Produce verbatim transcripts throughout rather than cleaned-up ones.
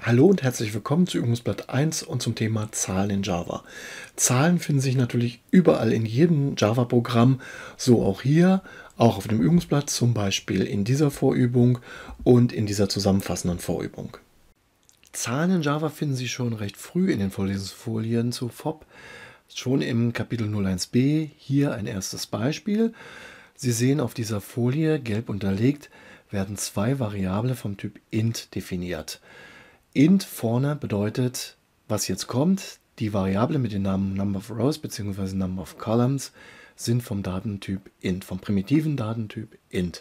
Hallo und herzlich willkommen zu Übungsblatt eins und zum Thema Zahlen in Java. Zahlen finden sich natürlich überall in jedem Java-Programm, so auch hier, auch auf dem Übungsblatt, zum Beispiel in dieser Vorübung und in dieser zusammenfassenden Vorübung. Zahlen in Java finden Sie schon recht früh in den Vorlesungsfolien zu F O P, schon im Kapitel null eins b, hier ein erstes Beispiel. Sie sehen auf dieser Folie, gelb unterlegt, werden zwei Variablen vom Typ int definiert. Int vorne bedeutet, was jetzt kommt. Die Variable mit dem Namen Number of Rows bzw. Number of Columns sind vom Datentyp int, vom primitiven Datentyp int.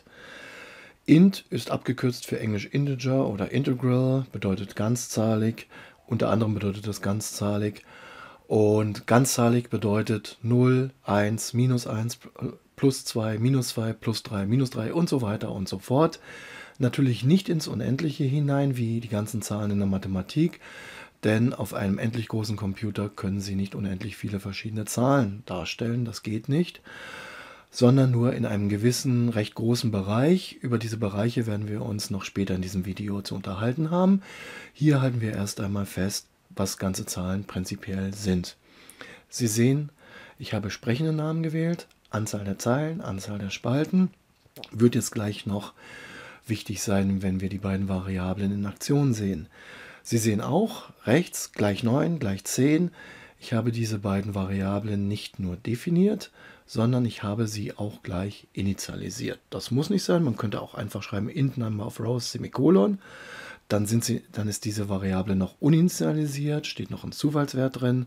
Int ist abgekürzt für Englisch Integer oder Integral, bedeutet ganzzahlig. Unter anderem bedeutet das ganzzahlig. Und ganzzahlig bedeutet null, eins, minus eins, plus zwei, minus zwei, plus drei, minus drei und so weiter und so fort. Natürlich nicht ins Unendliche hinein, wie die ganzen Zahlen in der Mathematik, denn auf einem endlich großen Computer können Sie nicht unendlich viele verschiedene Zahlen darstellen, das geht nicht, sondern nur in einem gewissen, recht großen Bereich. Über diese Bereiche werden wir uns noch später in diesem Video zu unterhalten haben. Hier halten wir erst einmal fest, was ganze Zahlen prinzipiell sind. Sie sehen, ich habe sprechende Namen gewählt, Anzahl der Zeilen, Anzahl der Spalten, wird jetzt gleich noch wichtig sein, wenn wir die beiden Variablen in Aktion sehen. Sie sehen auch, rechts gleich neun, gleich zehn. Ich habe diese beiden Variablen nicht nur definiert, sondern ich habe sie auch gleich initialisiert. Das muss nicht sein, man könnte auch einfach schreiben int number of rows semikolon. Dann, sind sie, dann ist diese Variable noch uninitialisiert, steht noch ein Zufallswert drin,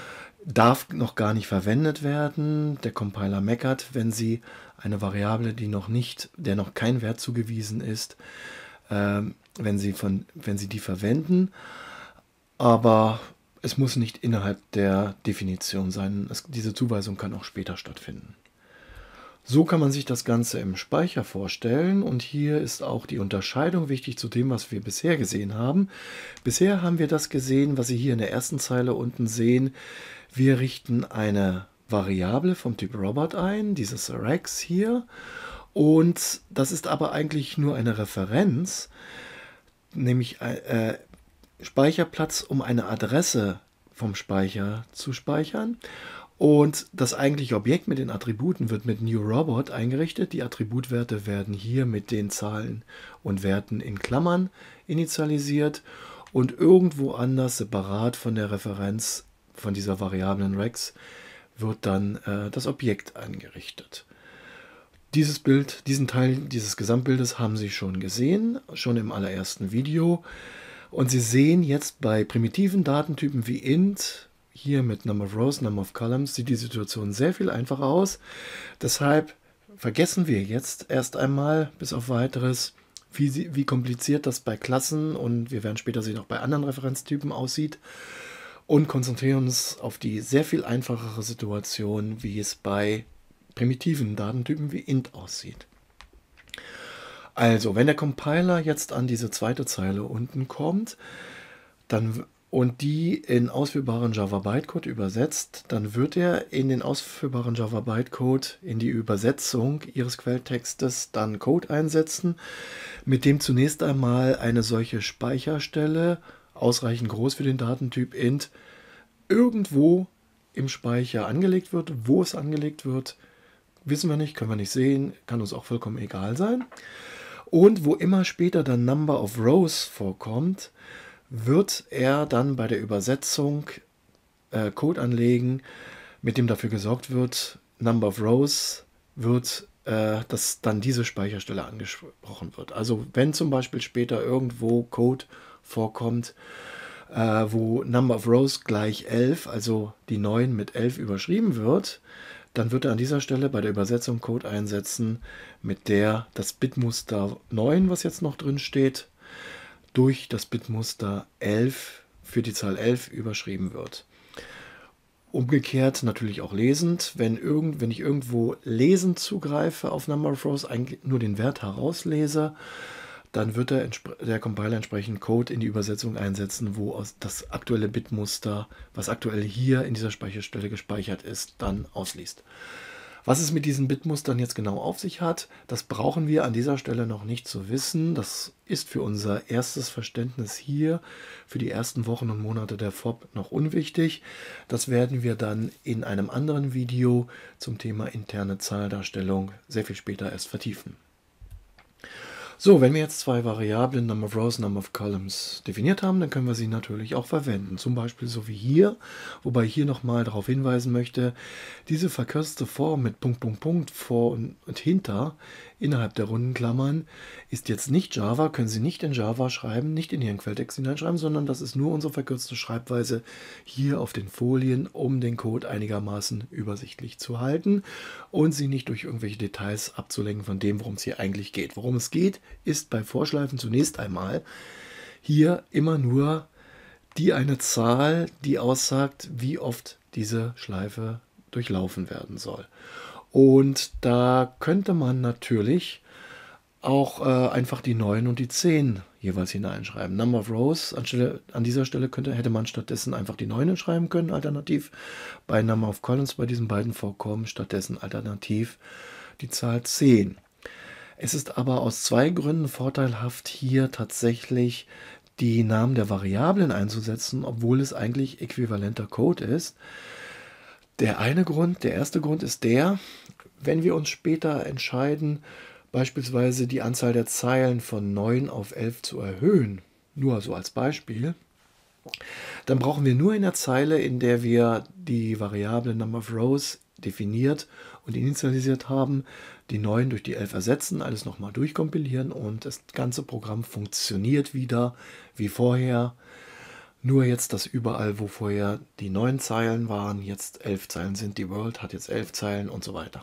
darf noch gar nicht verwendet werden. Der Compiler meckert, wenn Sie eine Variable, die noch nicht, der noch kein Wert zugewiesen ist, äh, wenn, Sie von, wenn Sie die verwenden. Aber es muss nicht innerhalb der Definition sein. Es, diese Zuweisung kann auch später stattfinden. So kann man sich das Ganze im Speicher vorstellen und hier ist auch die Unterscheidung wichtig zu dem, was wir bisher gesehen haben. Bisher haben wir das gesehen, was Sie hier in der ersten Zeile unten sehen. Wir richten eine Variable vom Typ Robot ein, dieses Rex hier, und das ist aber eigentlich nur eine Referenz, nämlich äh, Speicherplatz, um eine Adresse vom Speicher zu speichern. Und das eigentliche Objekt mit den Attributen wird mit newRobot eingerichtet. Die Attributwerte werden hier mit den Zahlen und Werten in Klammern initialisiert und irgendwo anders separat von der Referenz von dieser Variablen Rex wird dann äh, das Objekt eingerichtet. Dieses Bild, diesen Teil dieses Gesamtbildes haben Sie schon gesehen, schon im allerersten Video. Und Sie sehen jetzt bei primitiven Datentypen wie int, hier mit Number of Rows, Number of Columns, sieht die Situation sehr viel einfacher aus. Deshalb vergessen wir jetzt erst einmal, bis auf weiteres, wie, sie, wie kompliziert das bei Klassen und wir werden später sehen, auch bei anderen Referenztypen aussieht. Und konzentrieren uns auf die sehr viel einfachere Situation, wie es bei primitiven Datentypen wie int aussieht. Also, wenn der Compiler jetzt an diese zweite Zeile unten kommt, dann und die in ausführbaren Java Bytecode übersetzt, dann wird er in den ausführbaren Java Bytecode in die Übersetzung Ihres Quelltextes dann Code einsetzen, mit dem zunächst einmal eine solche Speicherstelle, ausreichend groß für den Datentyp int, irgendwo im Speicher angelegt wird. Wo es angelegt wird, wissen wir nicht, können wir nicht sehen, kann uns auch vollkommen egal sein. Und wo immer später dann Number of Rows vorkommt, wird er dann bei der Übersetzung äh, Code anlegen, mit dem dafür gesorgt wird, Number of Rows wird, äh, dass dann diese Speicherstelle angesprochen wird. Also wenn zum Beispiel später irgendwo Code vorkommt, äh, wo Number of Rows gleich elf, also die neun mit elf überschrieben wird, dann wird er an dieser Stelle bei der Übersetzung Code einsetzen, mit der das Bitmuster neun, was jetzt noch drin steht, durch das Bitmuster elf für die Zahl elf überschrieben wird. Umgekehrt natürlich auch lesend, wenn, irgend, wenn ich irgendwo lesend zugreife auf Number of Rows, nur den Wert herauslese, dann wird der, der Compiler entsprechend Code in die Übersetzung einsetzen, wo aus das aktuelle Bitmuster, was aktuell hier in dieser Speicherstelle gespeichert ist, dann ausliest. Was es mit diesen Bitmustern jetzt genau auf sich hat, das brauchen wir an dieser Stelle noch nicht zu wissen. Das ist für unser erstes Verständnis hier, für die ersten Wochen und Monate der F O B noch unwichtig. Das werden wir dann in einem anderen Video zum Thema interne Zahldarstellung sehr viel später erst vertiefen. So, wenn wir jetzt zwei Variablen, Number of Rows, Number of Columns, definiert haben, dann können wir sie natürlich auch verwenden. Zum Beispiel so wie hier, wobei ich hier nochmal darauf hinweisen möchte, diese verkürzte Form mit Punkt, Punkt, Punkt, vor und hinter innerhalb der runden Klammern ist jetzt nicht Java, können Sie nicht in Java schreiben, nicht in Ihren Quelltext hineinschreiben, sondern das ist nur unsere verkürzte Schreibweise hier auf den Folien, um den Code einigermaßen übersichtlich zu halten und Sie nicht durch irgendwelche Details abzulenken von dem, worum es hier eigentlich geht. Worum es geht, ist bei Vorschleifen zunächst einmal hier immer nur die eine Zahl, die aussagt, wie oft diese Schleife durchlaufen werden soll. Und da könnte man natürlich auch äh, einfach die neun und die zehn jeweils hineinschreiben. Number of Rows, anstelle, an dieser Stelle könnte, hätte man stattdessen einfach die neun schreiben können, alternativ. Bei Number of Columns, bei diesen beiden Vorkommen, stattdessen alternativ die Zahl zehn. Es ist aber aus zwei Gründen vorteilhaft, hier tatsächlich die Namen der Variablen einzusetzen, obwohl es eigentlich äquivalenter Code ist. Der eine Grund, der erste Grund ist der, wenn wir uns später entscheiden, beispielsweise die Anzahl der Zeilen von neun auf elf zu erhöhen, nur so als Beispiel, dann brauchen wir nur in der Zeile, in der wir die Variable Number of Rows definiert und initialisiert haben, die neun durch die elf ersetzen, alles nochmal durchkompilieren und das ganze Programm funktioniert wieder wie vorher. Nur jetzt, dass überall, wo vorher die neun Zeilen waren, jetzt elf Zeilen sind. Die World hat jetzt elf Zeilen und so weiter.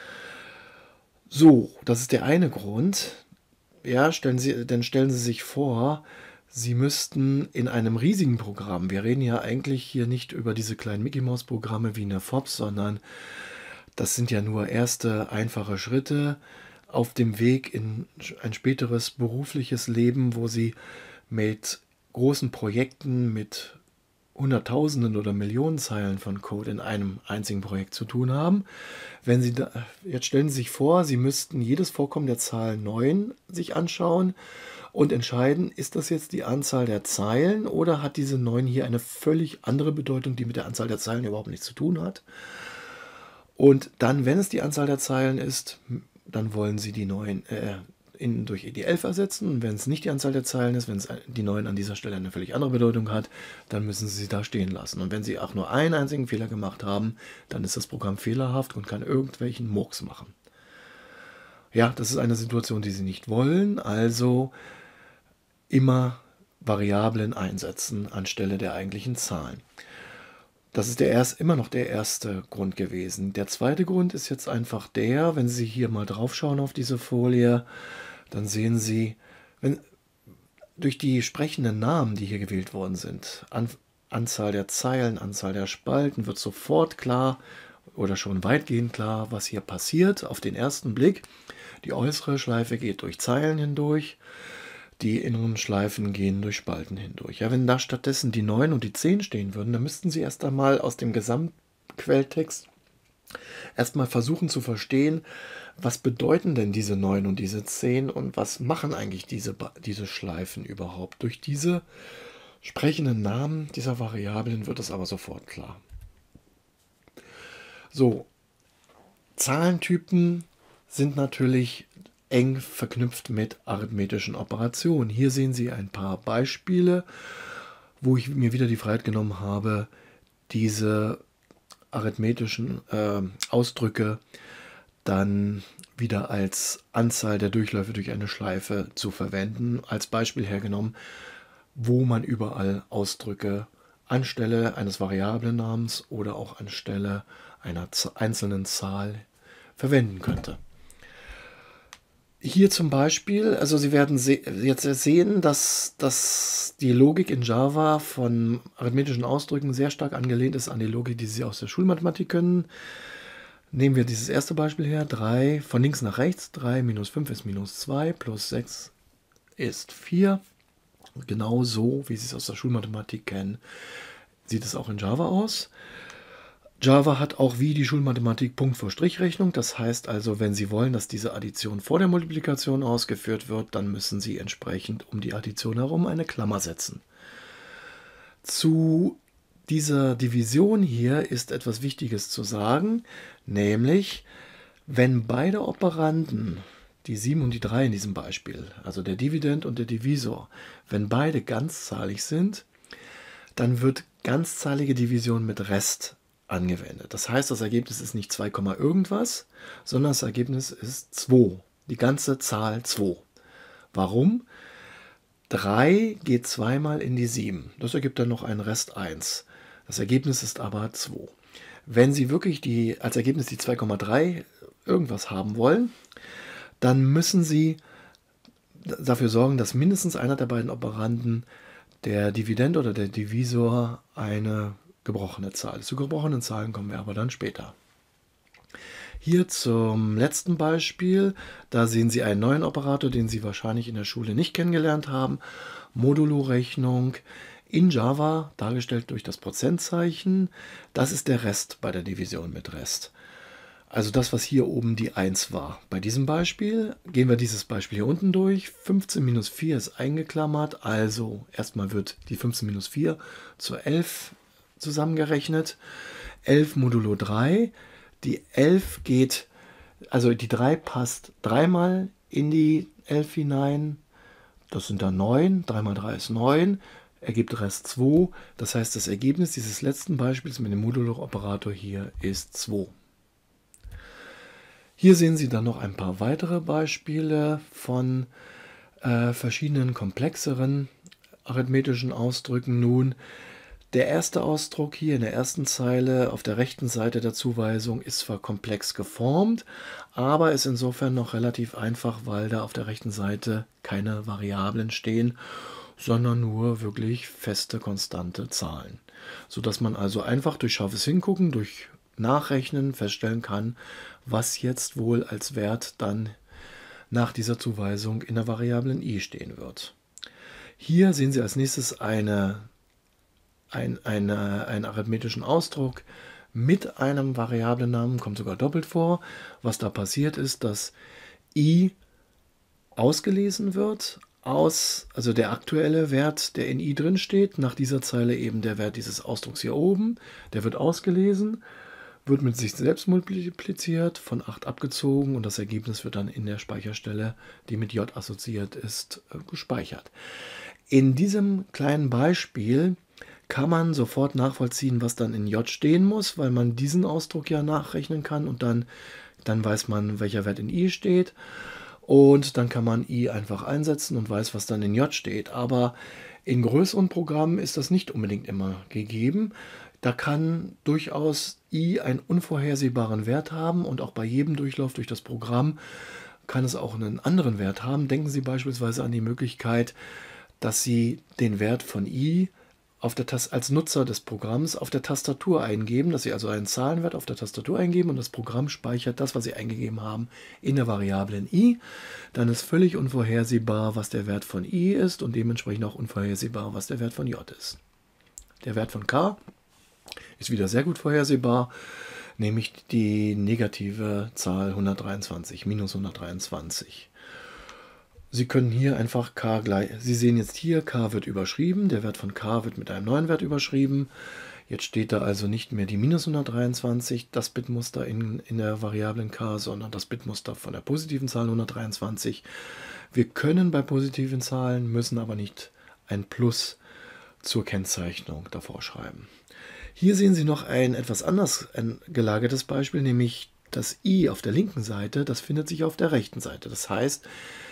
So, das ist der eine Grund. Ja, stellen Sie, denn stellen Sie sich vor, Sie müssten in einem riesigen Programm, wir reden ja eigentlich hier nicht über diese kleinen Mickey-Maus-Programme wie in der F O B, sondern das sind ja nur erste einfache Schritte auf dem Weg in ein späteres berufliches Leben, wo Sie mit großen Projekten mit Hunderttausenden oder Millionen Zeilen von Code in einem einzigen Projekt zu tun haben. Wenn Sie da, jetzt stellen Sie sich vor, Sie müssten jedes Vorkommen der Zahl neun sich anschauen und entscheiden, ist das jetzt die Anzahl der Zeilen oder hat diese neun hier eine völlig andere Bedeutung, die mit der Anzahl der Zeilen überhaupt nichts zu tun hat. Und dann, wenn es die Anzahl der Zeilen ist, dann wollen Sie die neun äh, in, durch die elf ersetzen. Und wenn es nicht die Anzahl der Zeilen ist, wenn es die neun an dieser Stelle eine völlig andere Bedeutung hat, dann müssen Sie sie da stehen lassen. Und wenn Sie auch nur einen einzigen Fehler gemacht haben, dann ist das Programm fehlerhaft und kann irgendwelchen Murks machen. Ja, das ist eine Situation, die Sie nicht wollen, also immer Variablen einsetzen anstelle der eigentlichen Zahlen. Das ist der erst, immer noch der erste Grund gewesen. Der zweite Grund ist jetzt einfach der, wenn Sie hier mal drauf schauen auf diese Folie, dann sehen Sie, wenn, durch die sprechenden Namen, die hier gewählt worden sind, An, Anzahl der Zeilen, Anzahl der Spalten, wird sofort klar oder schon weitgehend klar, was hier passiert auf den ersten Blick. Die äußere Schleife geht durch Zeilen hindurch. Die inneren Schleifen gehen durch Spalten hindurch. Ja, wenn da stattdessen die neun und die zehn stehen würden, dann müssten Sie erst einmal aus dem Gesamtquelltext erstmal versuchen zu verstehen, was bedeuten denn diese neun und diese zehn und was machen eigentlich diese, diese Schleifen überhaupt. Durch diese sprechenden Namen dieser Variablen wird es aber sofort klar. So, Zahlentypen sind natürlich eng verknüpft mit arithmetischen Operationen. Hier sehen Sie ein paar Beispiele, wo ich mir wieder die Freiheit genommen habe, diese arithmetischen äh, Ausdrücke dann wieder als Anzahl der Durchläufe durch eine Schleife zu verwenden. Als Beispiel hergenommen, wo man überall Ausdrücke anstelle eines Variablen-Namens oder auch anstelle einer einzelnen Zahl verwenden könnte. Hier zum Beispiel, also Sie werden se jetzt sehen, dass, dass die Logik in Java von arithmetischen Ausdrücken sehr stark angelehnt ist an die Logik, die Sie aus der Schulmathematik können. Nehmen wir dieses erste Beispiel her, drei von links nach rechts, drei minus fünf ist minus zwei, plus sechs ist vier. Genau so, wie Sie es aus der Schulmathematik kennen, sieht es auch in Java aus. Java hat auch wie die Schulmathematik Punkt vor Strichrechnung. Das heißt also, wenn Sie wollen, dass diese Addition vor der Multiplikation ausgeführt wird, dann müssen Sie entsprechend um die Addition herum eine Klammer setzen. Zu dieser Division hier ist etwas Wichtiges zu sagen, nämlich wenn beide Operanden, die sieben und die drei in diesem Beispiel, also der Dividend und der Divisor, wenn beide ganzzahlig sind, dann wird ganzzahlige Division mit Rest angewendet. Das heißt, das Ergebnis ist nicht zwei, irgendwas, sondern das Ergebnis ist zwei, die ganze Zahl zwei. Warum? drei geht zweimal in die sieben. Das ergibt dann noch einen Rest eins. Das Ergebnis ist aber zwei. Wenn Sie wirklich die, als Ergebnis die zwei Komma drei irgendwas haben wollen, dann müssen Sie dafür sorgen, dass mindestens einer der beiden Operanden, der Dividend oder der Divisor, eine gebrochene Zahl ist. Zu gebrochenen Zahlen kommen wir aber dann später. Hier zum letzten Beispiel, da sehen Sie einen neuen Operator, den Sie wahrscheinlich in der Schule nicht kennengelernt haben. Modulo-Rechnung in Java, dargestellt durch das Prozentzeichen. Das ist der Rest bei der Division mit Rest. Also das, was hier oben die eins war. Bei diesem Beispiel gehen wir dieses Beispiel hier unten durch. fünfzehn minus vier ist eingeklammert, also erstmal wird die fünfzehn minus vier zur elf zusammengerechnet. elf modulo drei. Die elf geht, also die drei passt dreimal in die elf hinein. Das sind dann neun. drei mal drei ist neun. Ergibt Rest zwei. Das heißt, das Ergebnis dieses letzten Beispiels mit dem Modulo-Operator hier ist zwei. Hier sehen Sie dann noch ein paar weitere Beispiele von äh, verschiedenen komplexeren arithmetischen Ausdrücken. Nun, der erste Ausdruck hier in der ersten Zeile auf der rechten Seite der Zuweisung ist zwar komplex geformt, aber ist insofern noch relativ einfach, weil da auf der rechten Seite keine Variablen stehen, sondern nur wirklich feste, konstante Zahlen. Sodass man also einfach durch scharfes Hingucken, durch Nachrechnen feststellen kann, was jetzt wohl als Wert dann nach dieser Zuweisung in der Variablen i stehen wird. Hier sehen Sie als nächstes eine, ein, eine, einen arithmetischen Ausdruck mit einem Variablennamen, kommt sogar doppelt vor. Was da passiert ist, dass i ausgelesen wird aus, also der aktuelle Wert, der in i drin steht, nach dieser Zeile eben der Wert dieses Ausdrucks hier oben, der wird ausgelesen, wird mit sich selbst multipliziert, von acht abgezogen und das Ergebnis wird dann in der Speicherstelle, die mit j assoziiert ist, gespeichert. In diesem kleinen Beispiel kann man sofort nachvollziehen, was dann in j stehen muss, weil man diesen Ausdruck ja nachrechnen kann und dann, dann weiß man, welcher Wert in i steht. Und dann kann man i einfach einsetzen und weiß, was dann in j steht. Aber in größeren Programmen ist das nicht unbedingt immer gegeben. Da kann durchaus i einen unvorhersehbaren Wert haben und auch bei jedem Durchlauf durch das Programm kann es auch einen anderen Wert haben. Denken Sie beispielsweise an die Möglichkeit, dass Sie den Wert von i auf der Tast- als Nutzer des Programms auf der Tastatur eingeben, dass Sie also einen Zahlenwert auf der Tastatur eingeben und das Programm speichert das, was Sie eingegeben haben, in der Variablen i. Dann ist völlig unvorhersehbar, was der Wert von i ist und dementsprechend auch unvorhersehbar, was der Wert von j ist. Der Wert von k ist wieder sehr gut vorhersehbar, nämlich die negative Zahl hundertdreiundzwanzig, minus hundertdreiundzwanzig. Sie können hier einfach k gleich, Sie sehen jetzt hier, k wird überschrieben, der Wert von k wird mit einem neuen Wert überschrieben. Jetzt steht da also nicht mehr die minus hundertdreiundzwanzig, das Bitmuster in, in der Variablen k, sondern das Bitmuster von der positiven Zahl hundertdreiundzwanzig. Wir können bei positiven Zahlen, müssen aber nicht ein Plus zur Kennzeichnung davor schreiben. Hier sehen Sie noch ein etwas anders gelagertes Beispiel, nämlich das i auf der linken Seite, das findet sich auf der rechten Seite. Das heißt,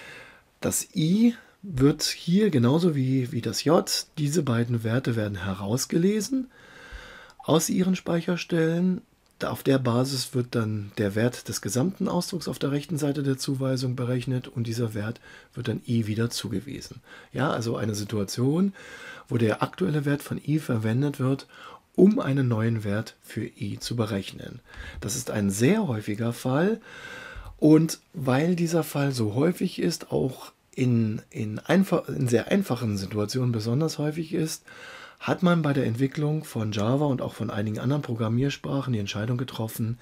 das i wird hier genauso wie, wie das j, diese beiden Werte werden herausgelesen aus ihren Speicherstellen. Auf der Basis wird dann der Wert des gesamten Ausdrucks auf der rechten Seite der Zuweisung berechnet und dieser Wert wird dann i wieder zugewiesen. Ja, also eine Situation, wo der aktuelle Wert von i verwendet wird, um einen neuen Wert für i zu berechnen. Das ist ein sehr häufiger Fall. Und weil dieser Fall so häufig ist, auch in, in, einfach, in sehr einfachen Situationen besonders häufig ist, hat man bei der Entwicklung von Java und auch von einigen anderen Programmiersprachen die Entscheidung getroffen,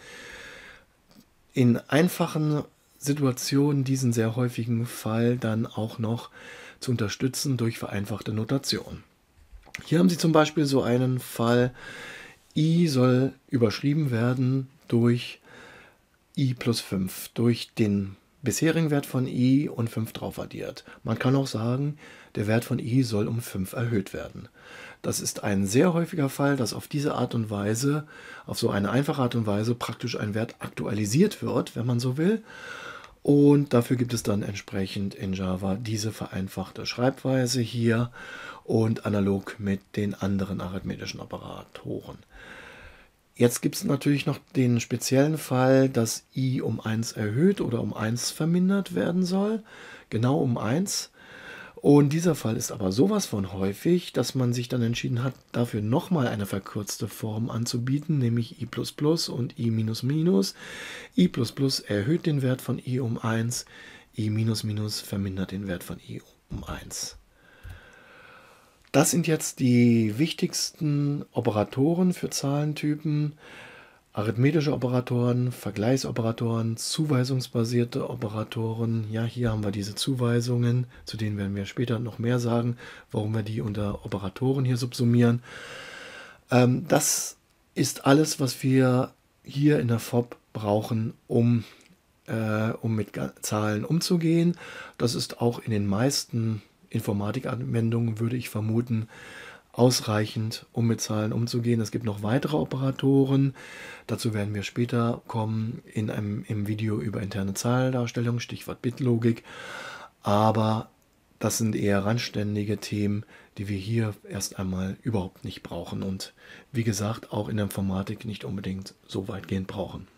in einfachen Situationen diesen sehr häufigen Fall dann auch noch zu unterstützen durch vereinfachte Notation. Hier haben Sie zum Beispiel so einen Fall, i soll überschrieben werden durch i plus fünf, durch den bisherigen Wert von i und fünf drauf addiert. Man kann auch sagen, der Wert von i soll um fünf erhöht werden. Das ist ein sehr häufiger Fall, dass auf diese Art und Weise, auf so eine einfache Art und Weise praktisch ein Wert aktualisiert wird, wenn man so will. Und dafür gibt es dann entsprechend in Java diese vereinfachte Schreibweise hier und analog mit den anderen arithmetischen Operatoren. Jetzt gibt es natürlich noch den speziellen Fall, dass i um eins erhöht oder um eins vermindert werden soll, genau um eins. Und dieser Fall ist aber sowas von häufig, dass man sich dann entschieden hat, dafür nochmal eine verkürzte Form anzubieten, nämlich i plus plus und i minus minus. i plus plus erhöht den Wert von i um eins, i minus minus vermindert den Wert von i um eins. Das sind jetzt die wichtigsten Operatoren für Zahlentypen. Arithmetische Operatoren, Vergleichsoperatoren, zuweisungsbasierte Operatoren. Ja, hier haben wir diese Zuweisungen, zu denen werden wir später noch mehr sagen, warum wir die unter Operatoren hier subsumieren. Ähm, das ist alles, was wir hier in der F O B brauchen, um, äh, um mit Zahlen umzugehen. Das ist auch in den meisten Informatikanwendungen, würde ich vermuten, ausreichend, um mit Zahlen umzugehen. Es gibt noch weitere Operatoren, dazu werden wir später kommen in einem, im Video über interne Zahlendarstellung, Stichwort Bitlogik, aber das sind eher randständige Themen, die wir hier erst einmal überhaupt nicht brauchen und wie gesagt auch in der Informatik nicht unbedingt so weitgehend brauchen.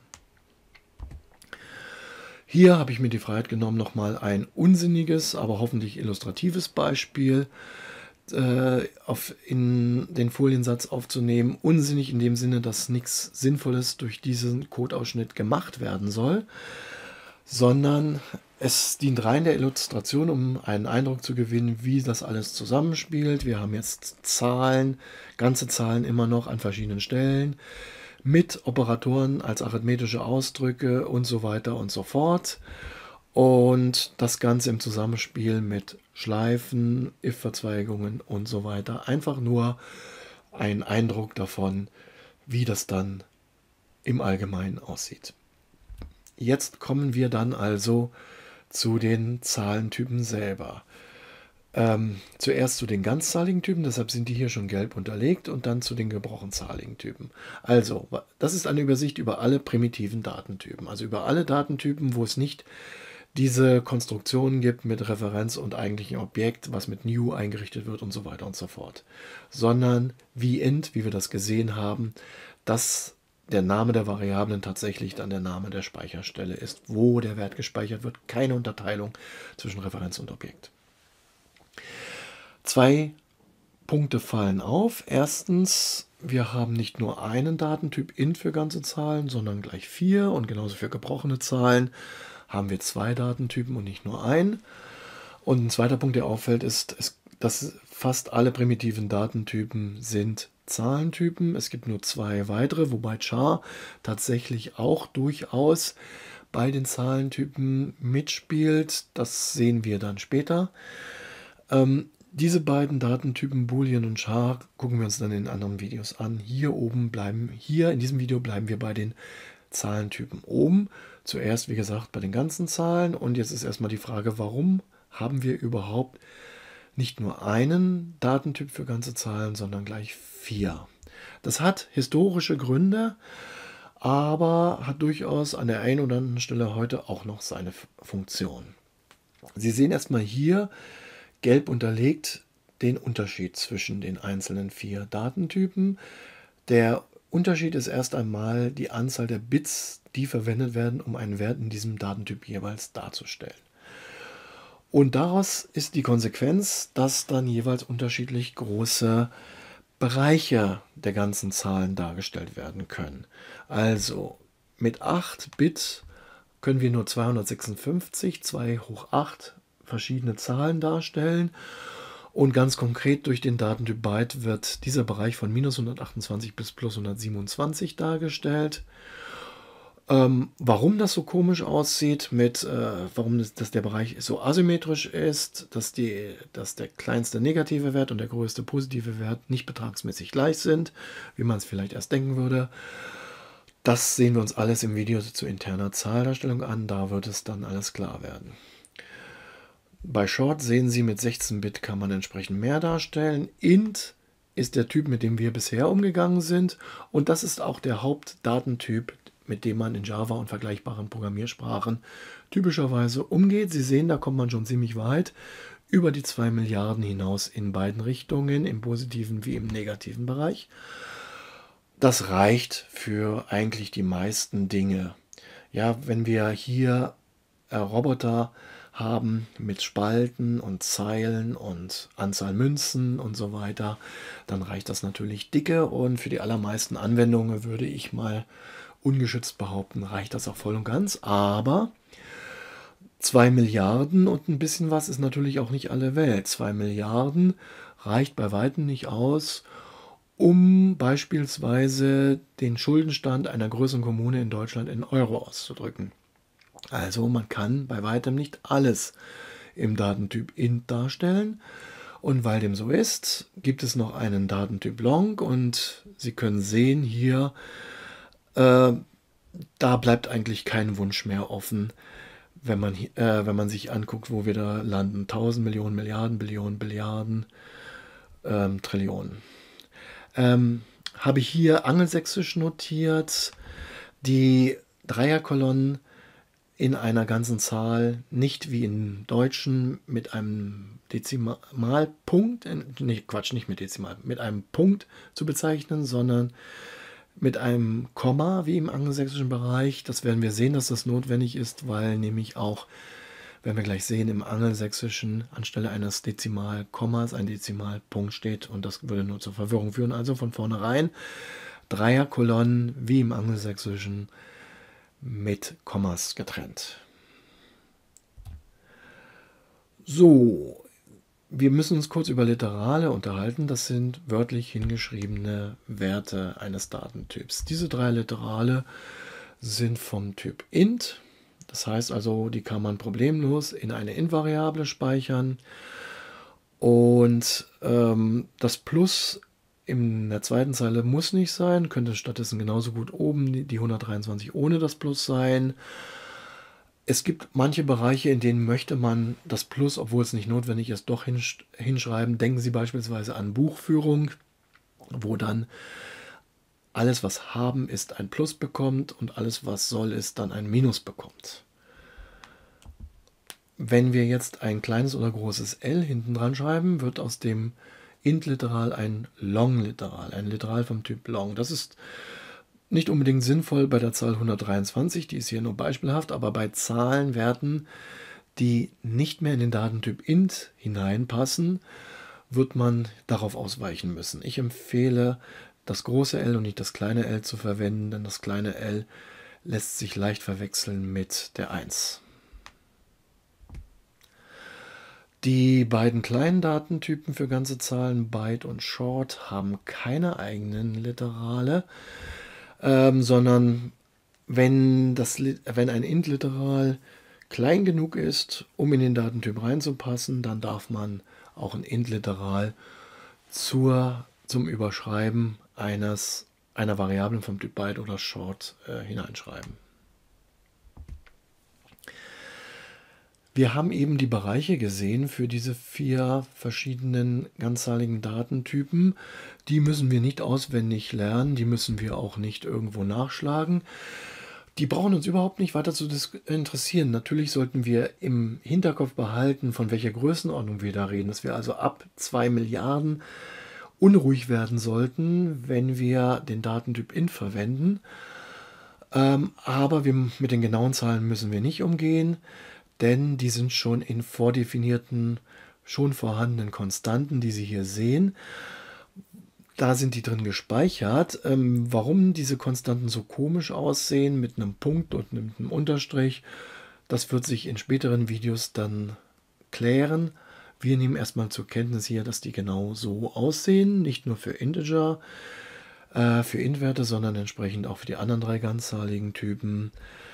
Hier habe ich mir die Freiheit genommen, nochmal ein unsinniges, aber hoffentlich illustratives Beispiel äh, auf, in den Foliensatz aufzunehmen. Unsinnig in dem Sinne, dass nichts Sinnvolles durch diesen Codeausschnitt gemacht werden soll, sondern es dient rein der Illustration, um einen Eindruck zu gewinnen, wie das alles zusammenspielt. Wir haben jetzt Zahlen, ganze Zahlen immer noch an verschiedenen Stellen, mit Operatoren als arithmetische Ausdrücke und so weiter und so fort. Und das Ganze im Zusammenspiel mit Schleifen, if-Verzweigungen und so weiter. Einfach nur ein Eindruck davon, wie das dann im Allgemeinen aussieht. Jetzt kommen wir dann also zu den Zahlentypen selber. Ähm, zuerst zu den ganzzahligen Typen, deshalb sind die hier schon gelb unterlegt, und dann zu den gebrochenzahligen Typen. Also, das ist eine Übersicht über alle primitiven Datentypen, also über alle Datentypen, wo es nicht diese Konstruktionen gibt mit Referenz und eigentlichem Objekt, was mit new eingerichtet wird und so weiter und so fort, sondern wie int, wie wir das gesehen haben, dass der Name der Variablen tatsächlich dann der Name der Speicherstelle ist, wo der Wert gespeichert wird, keine Unterteilung zwischen Referenz und Objekt. Zwei Punkte fallen auf. Erstens, wir haben nicht nur einen Datentyp int für ganze Zahlen, sondern gleich vier, und genauso für gebrochene Zahlen haben wir zwei Datentypen und nicht nur einen. Und ein zweiter Punkt, der auffällt, ist, dass fast alle primitiven Datentypen sind Zahlentypen. Es gibt nur zwei weitere, wobei char tatsächlich auch durchaus bei den Zahlentypen mitspielt. Das sehen wir dann später. Ähm, diese beiden Datentypen Boolean und char gucken wir uns dann in anderen Videos an. Hier oben bleiben, hier in diesem Video bleiben wir bei den Zahlentypen oben. Zuerst, wie gesagt, bei den ganzen Zahlen, und jetzt ist erstmal die Frage, warum haben wir überhaupt nicht nur einen Datentyp für ganze Zahlen, sondern gleich vier. Das hat historische Gründe, aber hat durchaus an der einen oder anderen Stelle heute auch noch seine Funktion. Sie sehen erstmal hier gelb unterlegt den Unterschied zwischen den einzelnen vier Datentypen. Der Unterschied ist erst einmal die Anzahl der Bits, die verwendet werden, um einen Wert in diesem Datentyp jeweils darzustellen. Und daraus ist die Konsequenz, dass dann jeweils unterschiedlich große Bereiche der ganzen Zahlen dargestellt werden können. Also mit acht Bit können wir nur zweihundertsechsundfünfzig, zwei hoch acht verschiedene Zahlen darstellen. Und ganz konkret durch den Datentyp Byte wird dieser Bereich von minus hundertachtundzwanzig bis plus hundertsiebenundzwanzig dargestellt. Ähm, warum das so komisch aussieht, mit äh, warum das, dass der Bereich so asymmetrisch ist, dass, die, dass der kleinste negative Wert und der größte positive Wert nicht betragsmäßig gleich sind, wie man es vielleicht erst denken würde. Das sehen wir uns alles im Video zu interner Zahldarstellung an, da wird es dann alles klar werden. Bei Short sehen Sie, mit sechzehn Bit kann man entsprechend mehr darstellen. Int ist der Typ, mit dem wir bisher umgegangen sind, und das ist auch der Hauptdatentyp, mit dem man in Java und vergleichbaren Programmiersprachen typischerweise umgeht. Sie sehen, da kommt man schon ziemlich weit über die zwei Milliarden hinaus in beiden Richtungen, im positiven wie im negativen Bereich. Das reicht für eigentlich die meisten Dinge. Ja, wenn wir hier äh, Roboter haben mit Spalten und Zeilen und Anzahl Münzen und so weiter, dann reicht das natürlich dicke, und für die allermeisten Anwendungen würde ich mal ungeschützt behaupten, reicht das auch voll und ganz. Aber zwei Milliarden und ein bisschen was ist natürlich auch nicht alle Welt. zwei Milliarden reicht bei weitem nicht aus, um beispielsweise den Schuldenstand einer größeren Kommune in Deutschland in Euro auszudrücken. Also man kann bei weitem nicht alles im Datentyp int darstellen. Und weil dem so ist, gibt es noch einen Datentyp long, und Sie können sehen hier, äh, da bleibt eigentlich kein Wunsch mehr offen, wenn man, äh, wenn man sich anguckt, wo wir da landen. tausend Millionen, Milliarden, Billionen, Billiarden, ähm, Trillionen. Ähm, habe ich hier angelsächsisch notiert, die Dreierkolonnen in einer ganzen Zahl, nicht wie im Deutschen mit einem Dezimalpunkt, äh, nicht, Quatsch, nicht mit Dezimal, mit einem Punkt zu bezeichnen, sondern mit einem Komma wie im angelsächsischen Bereich. Das werden wir sehen, dass das notwendig ist, weil nämlich auch, werden wir gleich sehen, im angelsächsischen anstelle eines Dezimalkommas ein Dezimalpunkt steht, und das würde nur zur Verwirrung führen. Also von vornherein Dreierkolonnen wie im angelsächsischen mit Kommas getrennt. So, wir müssen uns kurz über Literale unterhalten. Das sind wörtlich hingeschriebene Werte eines Datentyps. Diese drei Literale sind vom Typ int. Das heißt also, die kann man problemlos in eine int-Variable speichern. Und ähm, das Plus in der zweiten Zeile muss nicht sein, könnte stattdessen genauso gut oben die hundertdreiundzwanzig ohne das Plus sein. Es gibt manche Bereiche, in denen möchte man das Plus, obwohl es nicht notwendig ist, doch hinsch hinschreiben. Denken Sie beispielsweise an Buchführung, wo dann alles, was haben ist, ein Plus bekommt, und alles, was soll ist, dann ein Minus bekommt. Wenn wir jetzt ein kleines oder großes L hinten dran schreiben, wird aus dem int-Literal ein long-Literal, ein Literal vom Typ long. Das ist nicht unbedingt sinnvoll bei der Zahl hundertdreiundzwanzig, die ist hier nur beispielhaft, aber bei Zahlenwerten, die nicht mehr in den Datentyp int hineinpassen, wird man darauf ausweichen müssen. Ich empfehle, das große L und nicht das kleine L zu verwenden, denn das kleine L lässt sich leicht verwechseln mit der eins. Die beiden kleinen Datentypen für ganze Zahlen, Byte und Short, haben keine eigenen Literale, ähm, sondern wenn, das, wenn ein int-Literal klein genug ist, um in den Datentyp reinzupassen, dann darf man auch ein int-Literal zur, zum Überschreiben eines, einer Variablen vom Typ Byte oder Short äh, hineinschreiben. Wir haben eben die Bereiche gesehen für diese vier verschiedenen ganzzahligen Datentypen. Die müssen wir nicht auswendig lernen, die müssen wir auch nicht irgendwo nachschlagen. Die brauchen uns überhaupt nicht weiter zu interessieren. Natürlich sollten wir im Hinterkopf behalten, von welcher Größenordnung wir da reden, dass wir also ab zwei Milliarden unruhig werden sollten, wenn wir den Datentyp int verwenden. Ähm, aber wir, mit den genauen Zahlen müssen wir nicht umgehen, denn die sind schon in vordefinierten, schon vorhandenen Konstanten, die Sie hier sehen. Da sind die drin gespeichert. Ähm, warum diese Konstanten so komisch aussehen, mit einem Punkt und mit einem Unterstrich, das wird sich in späteren Videos dann klären. Wir nehmen erstmal zur Kenntnis hier, dass die genau so aussehen, nicht nur für Integer, äh, für Int-Werte, sondern entsprechend auch für die anderen drei ganzzahligen Typen.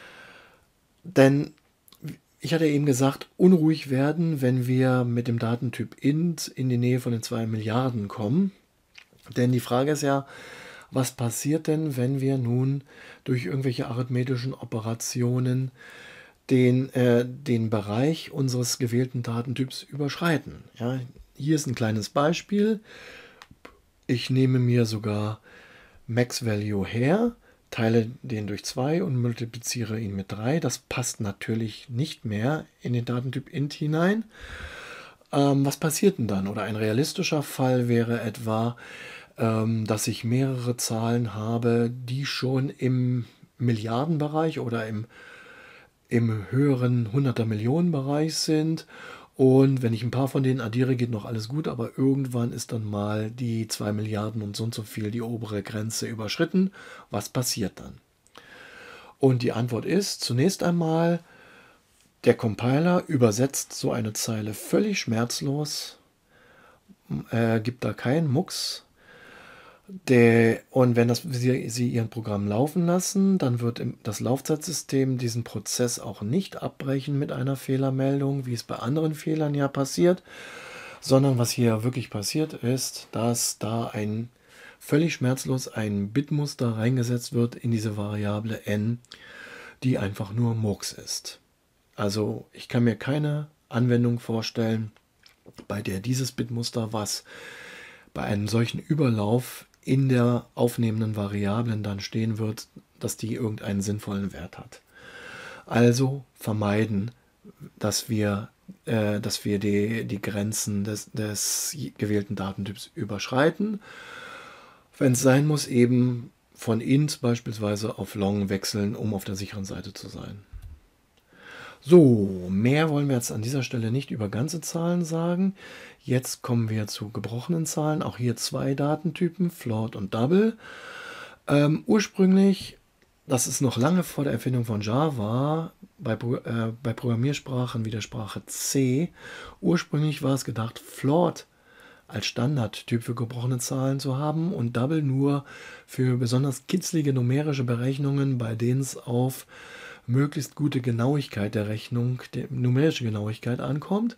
Denn ich hatte eben gesagt, unruhig werden, wenn wir mit dem Datentyp int in die Nähe von den zwei Milliarden kommen. Denn die Frage ist ja, was passiert denn, wenn wir nun durch irgendwelche arithmetischen Operationen den, äh, den Bereich unseres gewählten Datentyps überschreiten? Ja, hier ist ein kleines Beispiel. Ich nehme mir sogar Max-Value her, teile den durch zwei und multipliziere ihn mit drei. Das passt natürlich nicht mehr in den Datentyp int hinein. Ähm, was passiert denn dann? Oder ein realistischer Fall wäre etwa, ähm, dass ich mehrere Zahlen habe, die schon im Milliardenbereich oder im, im höheren Hunderter-Millionen-Bereich sind. Und wenn ich ein paar von denen addiere, geht noch alles gut, aber irgendwann ist dann mal die zwei Milliarden und so und so viel die obere Grenze überschritten. Was passiert dann? Und die Antwort ist zunächst einmal, der Compiler übersetzt so eine Zeile völlig schmerzlos, äh, gibt da keinen Mucks. Der, und wenn das, Sie, Sie Ihren Programm laufen lassen, dann wird im, das Laufzeitsystem diesen Prozess auch nicht abbrechen mit einer Fehlermeldung, wie es bei anderen Fehlern ja passiert, sondern was hier wirklich passiert ist, dass da ein völlig schmerzlos ein Bitmuster reingesetzt wird in diese Variable n, die einfach nur Murks ist. Also ich kann mir keine Anwendung vorstellen, bei der dieses Bitmuster, was bei einem solchen Überlauf in der aufnehmenden Variablen dann stehen wird, dass die irgendeinen sinnvollen Wert hat. Also vermeiden, dass wir, äh, dass wir die, die Grenzen des, des gewählten Datentyps überschreiten. Wenn es sein muss, eben von int beispielsweise auf long wechseln, um auf der sicheren Seite zu sein. So, mehr wollen wir jetzt an dieser Stelle nicht über ganze Zahlen sagen. Jetzt kommen wir zu gebrochenen Zahlen. Auch hier zwei Datentypen, Float und Double. Ähm, ursprünglich, das ist noch lange vor der Erfindung von Java, bei, äh, bei Programmiersprachen wie der Sprache C, ursprünglich war es gedacht, Float als Standardtyp für gebrochene Zahlen zu haben und Double nur für besonders kitzlige numerische Berechnungen, bei denen es auf möglichst gute Genauigkeit der Rechnung, die numerische Genauigkeit ankommt.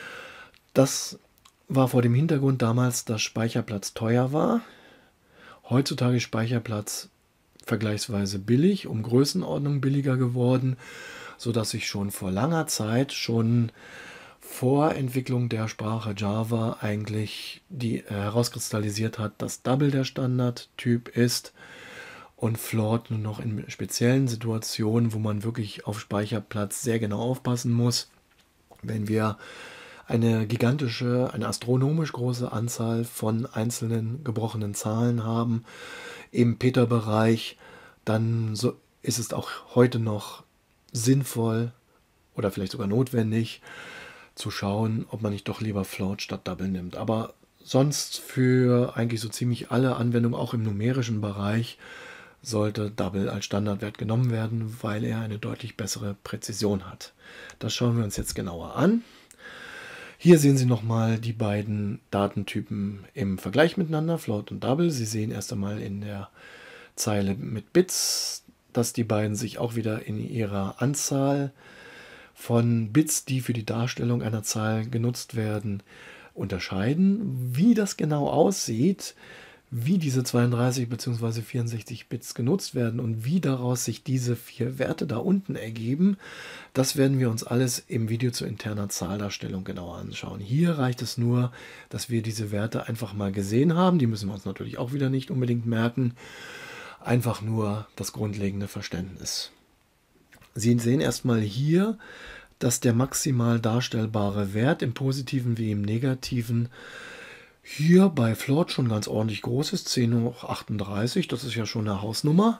Das war vor dem Hintergrund damals, dass Speicherplatz teuer war. Heutzutage ist Speicherplatz vergleichsweise billig, um Größenordnung billiger geworden, sodass sich schon vor langer Zeit, schon vor Entwicklung der Sprache Java eigentlich die, äh, herauskristallisiert hat, dass Double der Standardtyp ist und Float nur noch in speziellen Situationen, wo man wirklich auf Speicherplatz sehr genau aufpassen muss. Wenn wir eine gigantische, eine astronomisch große Anzahl von einzelnen gebrochenen Zahlen haben im Petabereich, dann so ist es auch heute noch sinnvoll oder vielleicht sogar notwendig zu schauen, ob man nicht doch lieber Float statt Double nimmt. Aber sonst für eigentlich so ziemlich alle Anwendungen, auch im numerischen Bereich, sollte Double als Standardwert genommen werden, weil er eine deutlich bessere Präzision hat. Das schauen wir uns jetzt genauer an. Hier sehen Sie nochmal die beiden Datentypen im Vergleich miteinander, Float und Double. Sie sehen erst einmal in der Zeile mit Bits, dass die beiden sich auch wieder in ihrer Anzahl von Bits, die für die Darstellung einer Zahl genutzt werden, unterscheiden. Wie das genau aussieht, wie diese zweiunddreißig bzw. vierundsechzig Bits genutzt werden und wie daraus sich diese vier Werte da unten ergeben, das werden wir uns alles im Video zur interner Zahldarstellung genauer anschauen. Hier reicht es nur, dass wir diese Werte einfach mal gesehen haben. Die müssen wir uns natürlich auch wieder nicht unbedingt merken. Einfach nur das grundlegende Verständnis. Sie sehen erstmal hier, dass der maximal darstellbare Wert im Positiven wie im Negativen hier bei Float schon ganz ordentlich groß ist, zehn hoch achtunddreißig, das ist ja schon eine Hausnummer.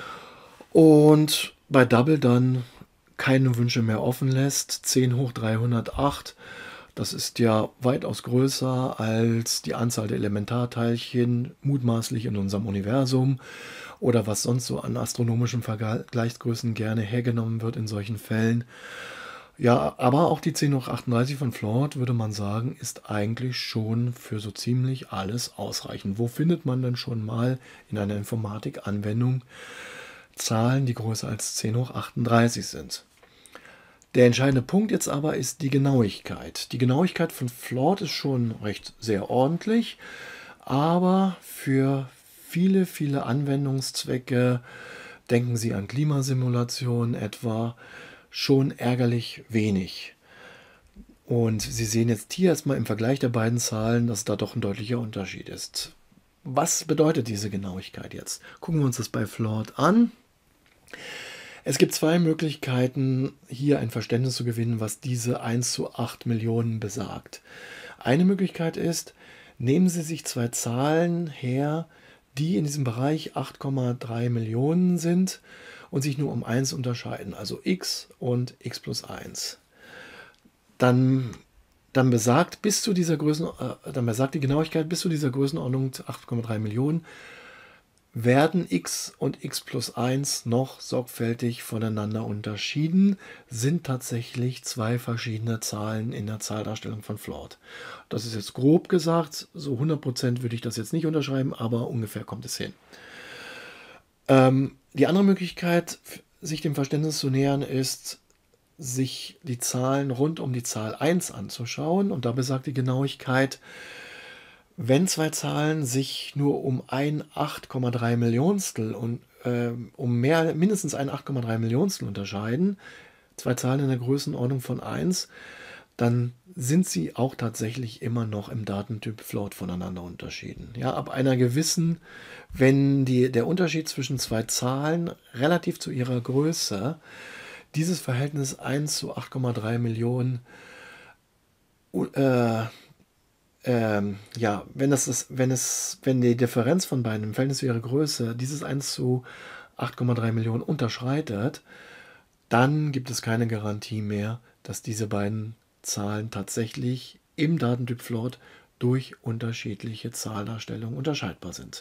Und bei Double dann keine Wünsche mehr offen lässt, zehn hoch dreihundertacht, das ist ja weitaus größer als die Anzahl der Elementarteilchen, mutmaßlich in unserem Universum oder was sonst so an astronomischen Vergleichsgrößen gerne hergenommen wird in solchen Fällen. Ja, aber auch die zehn hoch achtunddreißig von Floyd, würde man sagen, ist eigentlich schon für so ziemlich alles ausreichend. Wo findet man denn schon mal in einer Informatik-Anwendung Zahlen, die größer als zehn hoch achtunddreißig sind? Der entscheidende Punkt jetzt aber ist die Genauigkeit. Die Genauigkeit von Floyd ist schon recht sehr ordentlich, aber für viele, viele Anwendungszwecke, denken Sie an Klimasimulationen etwa, schon ärgerlich wenig. Und Sie sehen jetzt hier erstmal im Vergleich der beiden Zahlen, dass da doch ein deutlicher Unterschied ist. Was bedeutet diese Genauigkeit jetzt? Gucken wir uns das bei Floyd an. Es gibt zwei Möglichkeiten, hier ein Verständnis zu gewinnen, was diese eins zu acht Millionen besagt. Eine Möglichkeit ist, nehmen Sie sich zwei Zahlen her, die in diesem Bereich acht Komma drei Millionen sind und sich nur um eins unterscheiden, also x und x plus eins. Dann, dann, besagt, bis zu dieser Größen, äh, dann besagt die Genauigkeit, bis zu dieser Größenordnung acht Komma drei Millionen werden x und x plus eins noch sorgfältig voneinander unterschieden, sind tatsächlich zwei verschiedene Zahlen in der Zahldarstellung von Floyd. Das ist jetzt grob gesagt, so hundert Prozent würde ich das jetzt nicht unterschreiben, aber ungefähr kommt es hin. Ähm, die andere Möglichkeit, sich dem Verständnis zu nähern, ist, sich die Zahlen rund um die Zahl eins anzuschauen. Und da besagt die Genauigkeit, wenn zwei Zahlen sich nur um ein acht Komma drei Millionstel und äh, um mehr, mindestens ein acht Komma drei Millionstel unterscheiden, zwei Zahlen in der Größenordnung von eins, dann sind sie auch tatsächlich immer noch im Datentyp Float voneinander unterschieden. Ja, ab einer gewissen, wenn die, der Unterschied zwischen zwei Zahlen relativ zu ihrer Größe, dieses Verhältnis eins zu acht Komma drei Millionen, äh, ähm, ja, wenn das ist, wenn es, wenn die Differenz von beiden im Verhältnis zu ihrer Größe dieses eins zu acht Komma drei Millionen unterschreitet, dann gibt es keine Garantie mehr, dass diese beiden Zahlen tatsächlich im Datentyp Float durch unterschiedliche Zahldarstellungen unterscheidbar sind.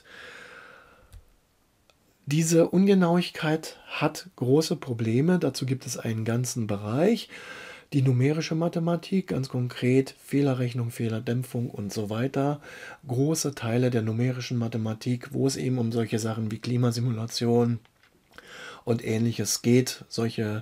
Diese Ungenauigkeit hat große Probleme. Dazu gibt es einen ganzen Bereich. Die numerische Mathematik, ganz konkret Fehlerrechnung, Fehlerdämpfung und so weiter. Große Teile der numerischen Mathematik, wo es eben um solche Sachen wie Klimasimulation und Ähnliches geht. Solche,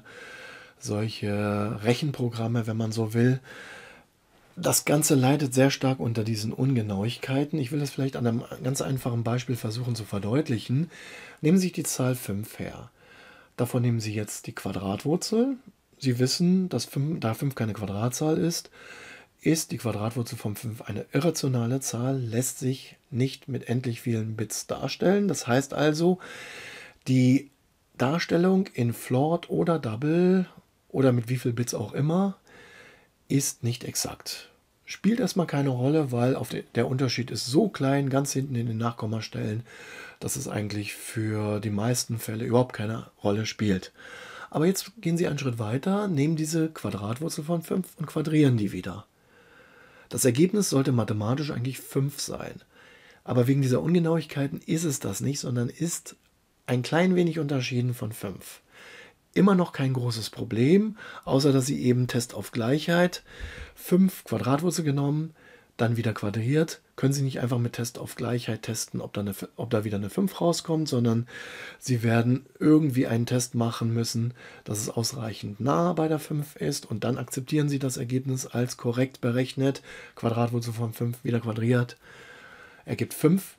solche Rechenprogramme, wenn man so will. Das Ganze leidet sehr stark unter diesen Ungenauigkeiten. Ich will es vielleicht an einem ganz einfachen Beispiel versuchen zu verdeutlichen. Nehmen Sie sich die Zahl fünf her. Davon nehmen Sie jetzt die Quadratwurzel. Sie wissen, dass fünf, da fünf keine Quadratzahl ist, ist die Quadratwurzel von fünf eine irrationale Zahl, lässt sich nicht mit endlich vielen Bits darstellen. Das heißt also, die Darstellung in Float oder Double oder mit wie viel Bits auch immer ist nicht exakt. Spielt erstmal keine Rolle, weil auf de, der Unterschied ist so klein, ganz hinten in den Nachkommastellen, dass es eigentlich für die meisten Fälle überhaupt keine Rolle spielt. Aber jetzt gehen Sie einen Schritt weiter, nehmen diese Quadratwurzel von fünf und quadrieren die wieder. Das Ergebnis sollte mathematisch eigentlich fünf sein. Aber wegen dieser Ungenauigkeiten ist es das nicht, sondern ist ein klein wenig unterschieden von fünf. Immer noch kein großes Problem, außer dass Sie eben Test auf Gleichheit, fünf Quadratwurzel genommen, dann wieder quadriert, können Sie nicht einfach mit Test auf Gleichheit testen, ob da, eine, ob da wieder eine fünf rauskommt, sondern Sie werden irgendwie einen Test machen müssen, dass es ausreichend nah bei der fünf ist und dann akzeptieren Sie das Ergebnis als korrekt berechnet. Quadratwurzel von fünf wieder quadriert, ergibt fünf.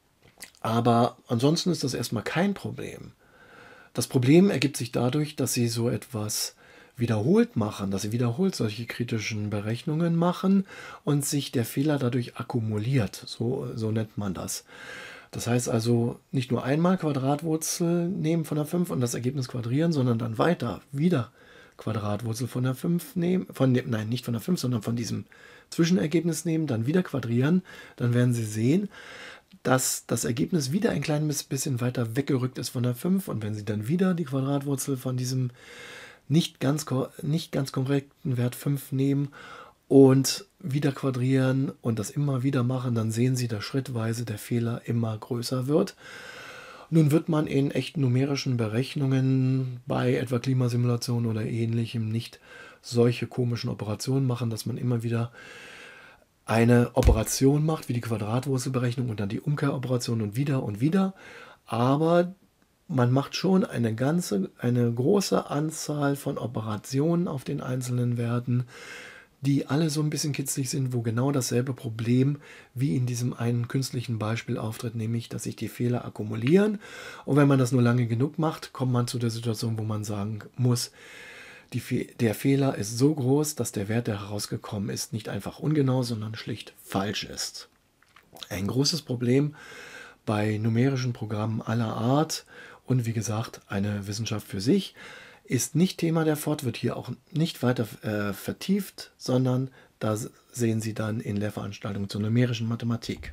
Aber ansonsten ist das erstmal kein Problem. Das Problem ergibt sich dadurch, dass Sie so etwas wiederholt machen, dass Sie wiederholt solche kritischen Berechnungen machen und sich der Fehler dadurch akkumuliert. So, so nennt man das. Das heißt also nicht nur einmal Quadratwurzel nehmen von der fünf und das Ergebnis quadrieren, sondern dann weiter wieder Quadratwurzel von der fünf nehmen, von dem, nein, nicht von der fünf, sondern von diesem Zwischenergebnis nehmen, dann wieder quadrieren. Dann werden Sie sehen, dass das Ergebnis wieder ein kleines bisschen weiter weggerückt ist von der fünf und wenn Sie dann wieder die Quadratwurzel von diesem nicht ganz, nicht ganz korrekten Wert fünf nehmen und wieder quadrieren und das immer wieder machen, dann sehen Sie, dass schrittweise der Fehler immer größer wird. Nun wird man in echten numerischen Berechnungen bei etwa Klimasimulationen oder Ähnlichem nicht solche komischen Operationen machen, dass man immer wieder eine Operation macht, wie die Quadratwurzelberechnung und dann die Umkehroperation und wieder und wieder. Aber man macht schon eine ganze, eine große Anzahl von Operationen auf den einzelnen Werten, die alle so ein bisschen kitzlig sind, wo genau dasselbe Problem wie in diesem einen künstlichen Beispiel auftritt, nämlich, dass sich die Fehler akkumulieren. Und wenn man das nur lange genug macht, kommt man zu der Situation, wo man sagen muss, die Fe- der Fehler ist so groß, dass der Wert, der herausgekommen ist, nicht einfach ungenau, sondern schlicht falsch ist. Ein großes Problem bei numerischen Programmen aller Art und wie gesagt, eine Wissenschaft für sich, ist nicht Thema der Fort, wird hier auch nicht weiter äh, vertieft, sondern da sehen Sie dann in Lehrveranstaltungen zur numerischen Mathematik.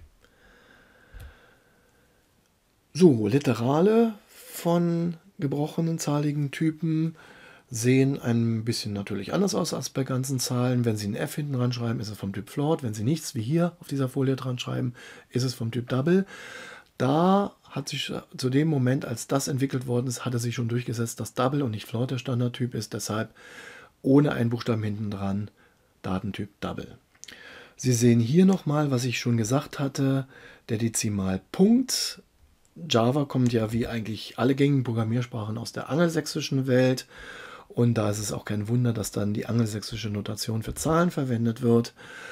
So, Literale von gebrochenen zahligen Typen sehen ein bisschen natürlich anders aus als bei ganzen Zahlen. Wenn Sie ein F hinten dran schreiben, ist es vom Typ Float. Wenn Sie nichts wie hier auf dieser Folie dran schreiben, ist es vom Typ Double. Da hat sich zu dem Moment, als das entwickelt worden ist, hat er sich schon durchgesetzt, dass Double und nicht Float der Standardtyp ist. Deshalb ohne einen Buchstaben hinten dran Datentyp Double. Sie sehen hier nochmal, was ich schon gesagt hatte, der Dezimalpunkt. Java kommt ja wie eigentlich alle gängigen Programmiersprachen aus der angelsächsischen Welt. Und da ist es auch kein Wunder, dass dann die angelsächsische Notation für Zahlen verwendet wird.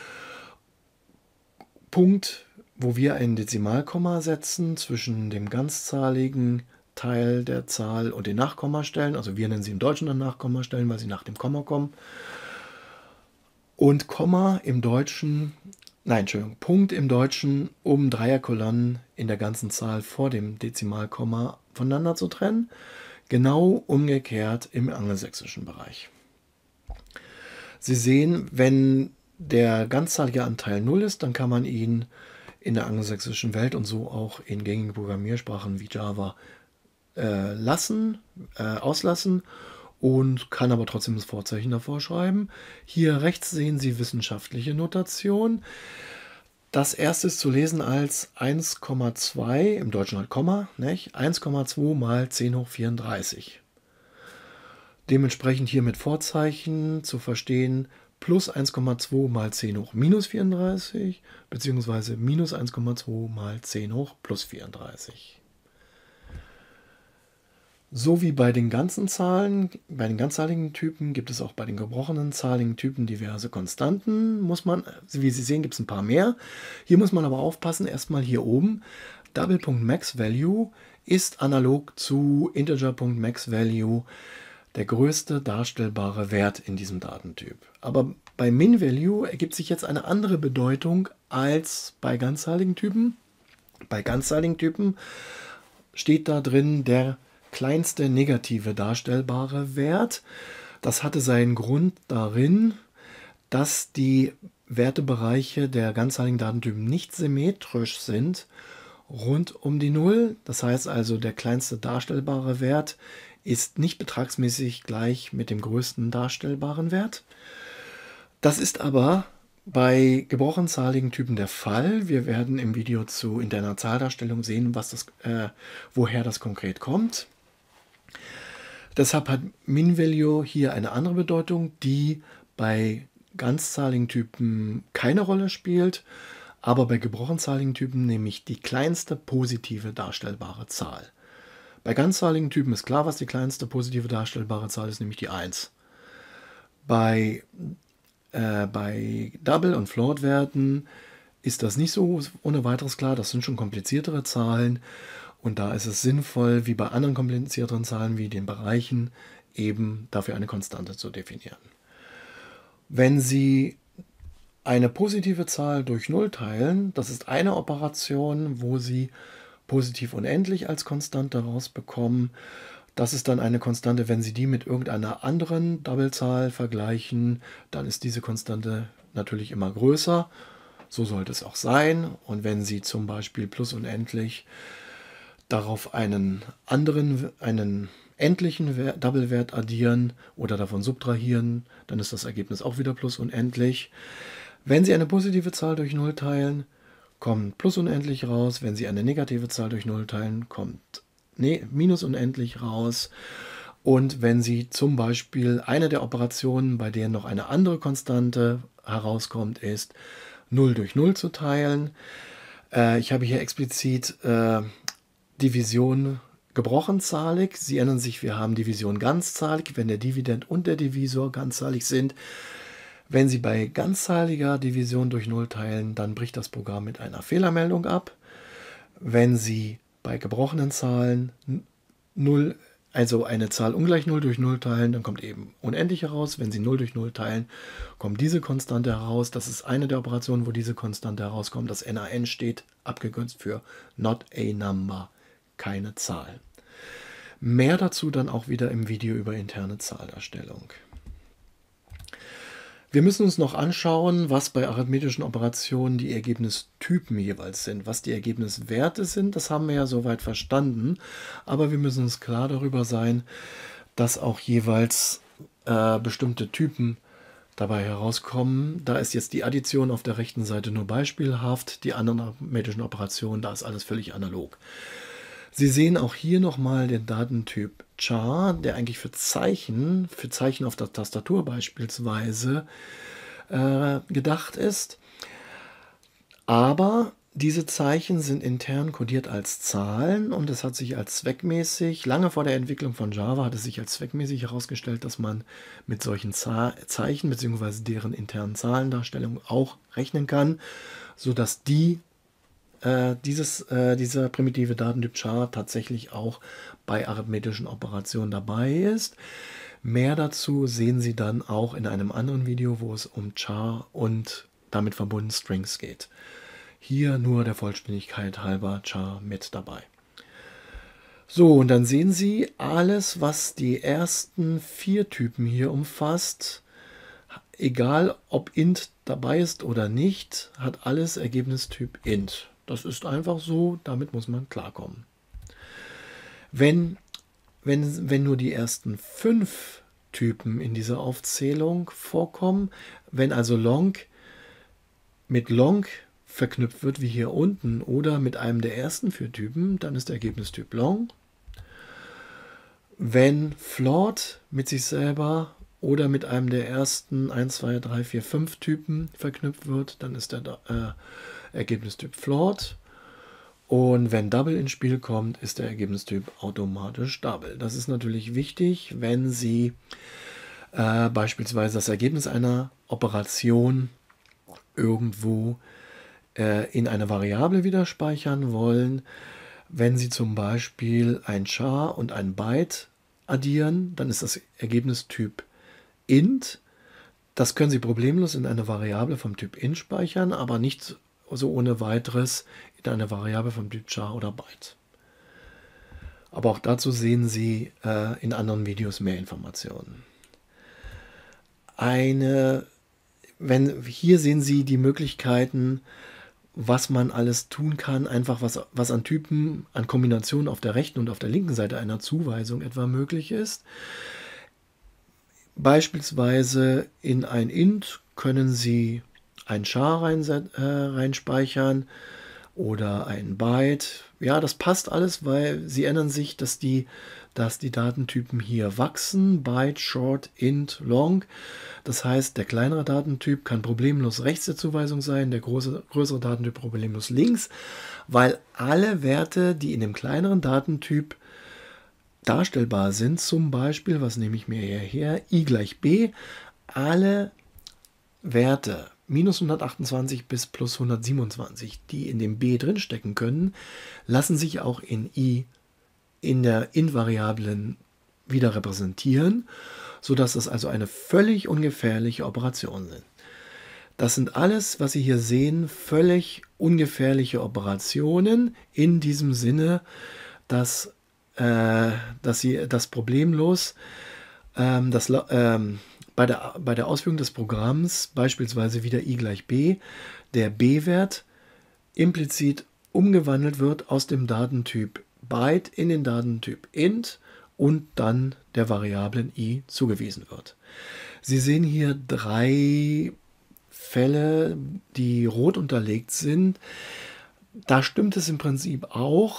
Punkt, wo wir ein Dezimalkomma setzen zwischen dem ganzzahligen Teil der Zahl und den Nachkommastellen. Also wir nennen sie im Deutschen dann Nachkommastellen, weil sie nach dem Komma kommen. Und Komma im Deutschen, nein, Entschuldigung, Punkt im Deutschen, um Dreierkolonnen in der ganzen Zahl vor dem Dezimalkomma voneinander zu trennen. Genau umgekehrt im angelsächsischen Bereich. Sie sehen, wenn der ganzzahlige Anteil null ist, dann kann man ihn in der angelsächsischen Welt und so auch in gängigen Programmiersprachen wie Java äh, lassen, äh, auslassen und kann aber trotzdem das Vorzeichen davor schreiben. Hier rechts sehen Sie wissenschaftliche Notation. Das erste ist zu lesen als eins Komma zwei, im Deutschen halt Komma, nicht? eins Komma zwei mal zehn hoch vierunddreißig. Dementsprechend hier mit Vorzeichen zu verstehen, plus eins Komma zwei mal zehn hoch minus vierunddreißig, beziehungsweise minus eins Komma zwei mal zehn hoch plus vierunddreißig. So wie bei den ganzen Zahlen, bei den ganzzahligen Typen gibt es auch bei den gebrochenen zahligen Typen diverse Konstanten. Muss man, wie Sie sehen, gibt es ein paar mehr. Hier muss man aber aufpassen, erstmal hier oben, Double.MaxValue ist analog zu Integer.MaxValue der größte darstellbare Wert in diesem Datentyp. Aber bei MinValue ergibt sich jetzt eine andere Bedeutung als bei ganzzahligen Typen. Bei ganzzahligen Typen steht da drin der kleinste negative darstellbare Wert. Das hatte seinen Grund darin, dass die Wertebereiche der ganzzahligen Datentypen nicht symmetrisch sind rund um die Null. Das heißt also, der kleinste darstellbare Wert ist nicht betragsmäßig gleich mit dem größten darstellbaren Wert. Das ist aber bei gebrochenzahligen Typen der Fall. Wir werden im Video zu interner Zahldarstellung sehen, was das, äh, woher das konkret kommt. Deshalb hat MinValue hier eine andere Bedeutung, die bei ganzzahligen Typen keine Rolle spielt, aber bei gebrochenzahligen Typen nämlich die kleinste positive darstellbare Zahl. Bei ganzzahligen Typen ist klar, was die kleinste positive darstellbare Zahl ist, nämlich die eins. Bei, äh, bei Double- und Float-Werten ist das nicht so ohne weiteres klar, das sind schon kompliziertere Zahlen. Und da ist es sinnvoll, wie bei anderen komplizierteren Zahlen wie den Bereichen, eben dafür eine Konstante zu definieren. Wenn Sie eine positive Zahl durch null teilen, das ist eine Operation, wo Sie positiv unendlich als Konstante rausbekommen. Das ist dann eine Konstante, wenn Sie die mit irgendeiner anderen Doublezahl vergleichen, dann ist diese Konstante natürlich immer größer. So sollte es auch sein. Und wenn Sie zum Beispiel plus unendlich darauf einen anderen, einen endlichen Double-Wert addieren oder davon subtrahieren, dann ist das Ergebnis auch wieder plus unendlich. Wenn Sie eine positive Zahl durch null teilen, kommt plus unendlich raus. Wenn Sie eine negative Zahl durch null teilen, kommt nee, minus unendlich raus. Und wenn Sie zum Beispiel eine der Operationen, bei denen noch eine andere Konstante herauskommt, ist null durch null zu teilen. Äh, ich habe hier explizit äh, Division gebrochenzahlig. Sie erinnern sich, wir haben Division ganzzahlig, wenn der Dividend und der Divisor ganzzahlig sind. Wenn Sie bei ganzzahliger Division durch null teilen, dann bricht das Programm mit einer Fehlermeldung ab. Wenn Sie bei gebrochenen Zahlen null, also eine Zahl ungleich null durch null teilen, dann kommt eben unendlich heraus. Wenn Sie null durch null teilen, kommt diese Konstante heraus. Das ist eine der Operationen, wo diese Konstante herauskommt. Das N A N steht abgekürzt für Not a Number, keine Zahl. Mehr dazu dann auch wieder im Video über interne Zahldarstellung. Wir müssen uns noch anschauen, was bei arithmetischen Operationen die Ergebnistypen jeweils sind. Was die Ergebniswerte sind, das haben wir ja soweit verstanden. Aber wir müssen uns klar darüber sein, dass auch jeweils äh, bestimmte Typen dabei herauskommen. Da ist jetzt die Addition auf der rechten Seite nur beispielhaft. Die anderen arithmetischen Operationen, da ist alles völlig analog. Sie sehen auch hier nochmal den Datentyp Char, der eigentlich für Zeichen, für Zeichen auf der Tastatur beispielsweise äh, gedacht ist. Aber diese Zeichen sind intern kodiert als Zahlen und es hat sich als zweckmäßig, lange vor der Entwicklung von Java hat es sich als zweckmäßig herausgestellt, dass man mit solchen Za- Zeichen bzw. deren internen Zahlendarstellungen auch rechnen kann, sodass die Dieses, äh, dieser primitive Datentyp Char tatsächlich auch bei arithmetischen Operationen dabei ist. Mehr dazu sehen Sie dann auch in einem anderen Video, wo es um Char und damit verbunden Strings geht. Hier nur der Vollständigkeit halber Char mit dabei. So, und dann sehen Sie alles, was die ersten vier Typen hier umfasst. Egal, ob int dabei ist oder nicht, hat alles Ergebnistyp int. Das ist einfach so, damit muss man klarkommen. Wenn, wenn, wenn nur die ersten fünf Typen in dieser Aufzählung vorkommen, wenn also long mit long verknüpft wird, wie hier unten, oder mit einem der ersten vier Typen, dann ist der Ergebnistyp long. Wenn float mit sich selber oder mit einem der ersten eins, zwei, drei, vier, fünf Typen verknüpft wird, dann ist der äh, Ergebnistyp float. Und wenn Double ins Spiel kommt, ist der Ergebnistyp automatisch Double. Das ist natürlich wichtig, wenn Sie äh, beispielsweise das Ergebnis einer Operation irgendwo äh, in eine Variable wieder speichern wollen. Wenn Sie zum Beispiel ein Char und ein Byte addieren, dann ist das Ergebnistyp int. Das können Sie problemlos in eine Variable vom Typ int speichern, aber nicht so ohne weiteres in eine Variable vom Typ Char oder Byte. Aber auch dazu sehen Sie äh, in anderen Videos mehr Informationen. Eine, wenn, hier sehen Sie die Möglichkeiten, was man alles tun kann, einfach was, was an Typen, an Kombinationen auf der rechten und auf der linken Seite einer Zuweisung etwa möglich ist. Beispielsweise in ein int können Sie ein Char rein, äh, reinspeichern oder ein Byte. Ja, das passt alles, weil Sie erinnern sich, dass die, dass die Datentypen hier wachsen. Byte, Short, Int, Long. Das heißt, der kleinere Datentyp kann problemlos rechts der Zuweisung sein, der große, größere Datentyp problemlos links, weil alle Werte, die in dem kleineren Datentyp darstellbar sind, zum Beispiel, was nehme ich mir hier her, i gleich b, alle Werte minus hundertachtundzwanzig bis plus hundertsiebenundzwanzig, die in dem b drinstecken können, lassen sich auch in i in der int-Variablen wieder repräsentieren, sodass das also eine völlig ungefährliche Operation sind. Das sind alles, was Sie hier sehen, völlig ungefährliche Operationen in diesem Sinne, dass, äh, dass Sie das problemlos ähm, das, ähm, bei, der, bei der Ausführung des Programms, beispielsweise wieder i gleich b, der b-Wert implizit umgewandelt wird aus dem Datentyp Byte in den Datentyp int und dann der Variablen i zugewiesen wird. Sie sehen hier drei Fälle, die rot unterlegt sind. Da stimmt es im Prinzip auch.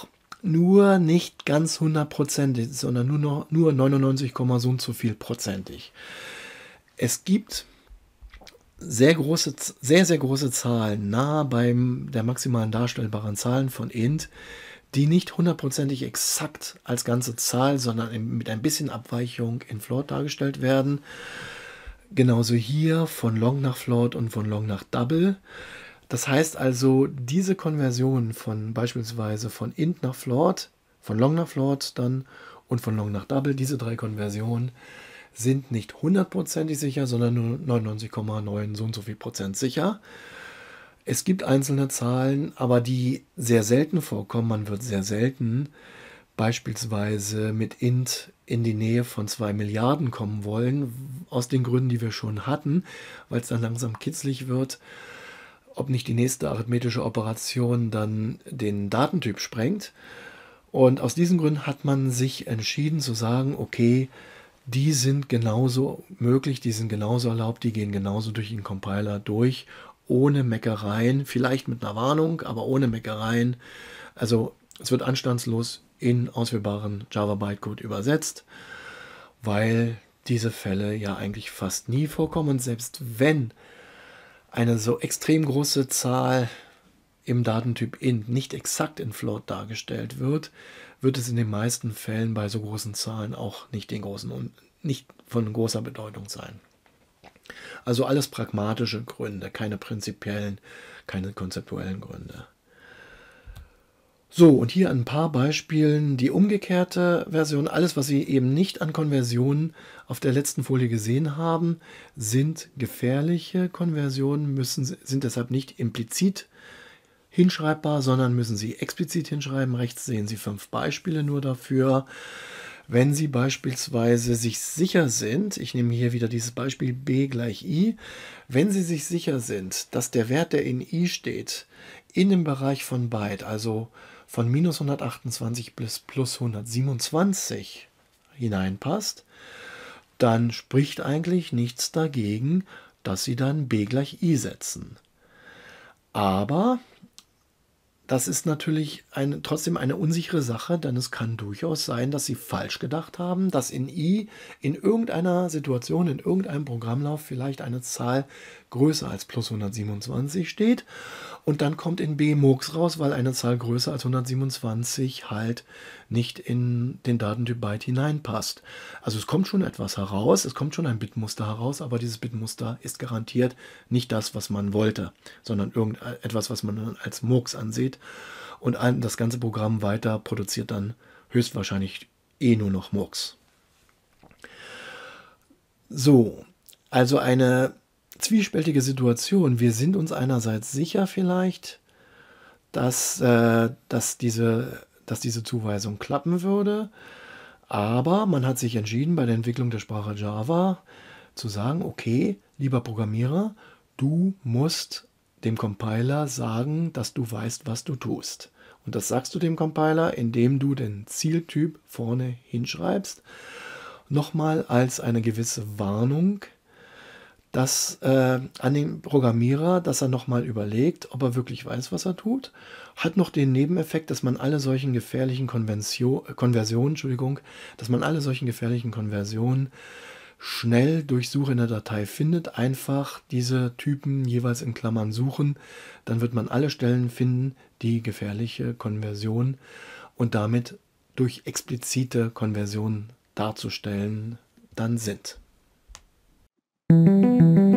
nur nicht ganz hundertprozentig, sondern nur, noch, nur neunundneunzig, so und so viel prozentig. Es gibt sehr große, sehr, sehr große Zahlen nahe beim der maximalen darstellbaren Zahlen von int, die nicht hundertprozentig exakt als ganze Zahl, sondern mit ein bisschen Abweichung in Float dargestellt werden. Genauso hier von Long nach Float und von Long nach Double. Das heißt also, diese Konversion von beispielsweise von int nach Float, von Long nach Float dann und von Long nach Double, diese drei Konversionen sind nicht hundertprozentig sicher, sondern nur neunundneunzig Komma neun so und so viel Prozent sicher. Es gibt einzelne Zahlen, aber die sehr selten vorkommen. Man wird sehr selten beispielsweise mit int in die Nähe von zwei Milliarden kommen wollen, aus den Gründen, die wir schon hatten, weil es dann langsam kitzlig wird, ob nicht die nächste arithmetische Operation dann den Datentyp sprengt. Und aus diesen Gründen hat man sich entschieden zu sagen, okay, die sind genauso möglich, die sind genauso erlaubt, die gehen genauso durch den Compiler durch, ohne Meckereien, vielleicht mit einer Warnung, aber ohne Meckereien. Also es wird anstandslos in ausführbaren Java-Bytecode übersetzt, weil diese Fälle ja eigentlich fast nie vorkommen. Und selbst wenn eine so extrem große Zahl im Datentyp int nicht exakt in Float dargestellt wird, wird es in den meisten Fällen bei so großen Zahlen auch nicht, den großen, nicht von großer Bedeutung sein. Also alles pragmatische Gründe, keine prinzipiellen, keine konzeptuellen Gründe. So, und hier ein paar Beispielen, die umgekehrte Version. Alles, was Sie eben nicht an Konversionen auf der letzten Folie gesehen haben, sind gefährliche Konversionen, müssen, sind deshalb nicht implizit hinschreibbar, sondern müssen Sie explizit hinschreiben. Rechts sehen Sie fünf Beispiele nur dafür. Wenn Sie beispielsweise sich sicher sind, ich nehme hier wieder dieses Beispiel b gleich i, wenn Sie sich sicher sind, dass der Wert, der in i steht, in dem Bereich von Byte, also von minus hundertachtundzwanzig bis plus hundertsiebenundzwanzig hineinpasst, dann spricht eigentlich nichts dagegen, dass Sie dann b gleich i setzen. Aber das ist natürlich eine, trotzdem eine unsichere Sache, denn es kann durchaus sein, dass Sie falsch gedacht haben, dass in i in irgendeiner Situation, in irgendeinem Programmlauf vielleicht eine Zahl größer als plus hundertsiebenundzwanzig steht und dann kommt in b Murks raus, weil eine Zahl größer als hundertsiebenundzwanzig halt nicht in den Datentyp Byte hineinpasst. Also es kommt schon etwas heraus, es kommt schon ein Bitmuster heraus, aber dieses Bitmuster ist garantiert nicht das, was man wollte, sondern irgendetwas, was man als Murks ansieht. Und das ganze Programm weiter produziert dann höchstwahrscheinlich eh nur noch Murks. So, also eine zwiespältige Situation. Wir sind uns einerseits sicher vielleicht, dass, äh, dass, diese, dass diese Zuweisung klappen würde, aber man hat sich entschieden, bei der Entwicklung der Sprache Java zu sagen, okay, lieber Programmierer, du musst dem Compiler sagen, dass du weißt, was du tust. Und das sagst du dem Compiler, indem du den Zieltyp vorne hinschreibst, nochmal als eine gewisse Warnung, dass äh, an den Programmierer, dass er nochmal überlegt, ob er wirklich weiß, was er tut. Hat noch den Nebeneffekt, dass man alle solchen gefährlichen Konvention, Konversionen, Entschuldigung, dass man alle solchen gefährlichen Konversionen schnell durch Suche in der Datei findet. Einfach diese Typen jeweils in Klammern suchen. Dann wird man alle Stellen finden, die gefährliche Konversion und damit durch explizite Konversion darzustellen dann sind.